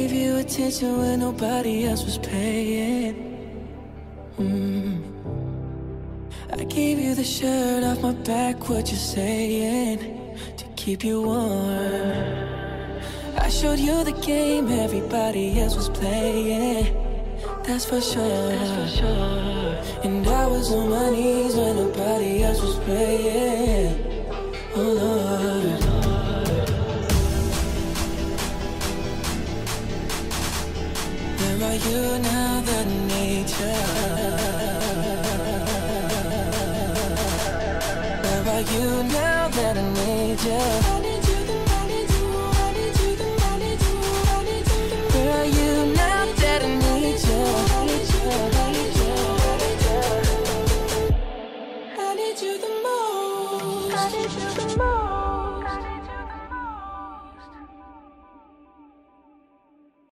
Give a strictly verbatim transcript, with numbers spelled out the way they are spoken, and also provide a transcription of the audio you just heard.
gave you attention when nobody else was paying. mm. I gave you the shirt off my back, what you saying, to keep you warm. I showed you the game everybody else was playing. That's for sure, that's for sure. And I was on my knees when nobody else was praying. Oh Lord, where are you now that nature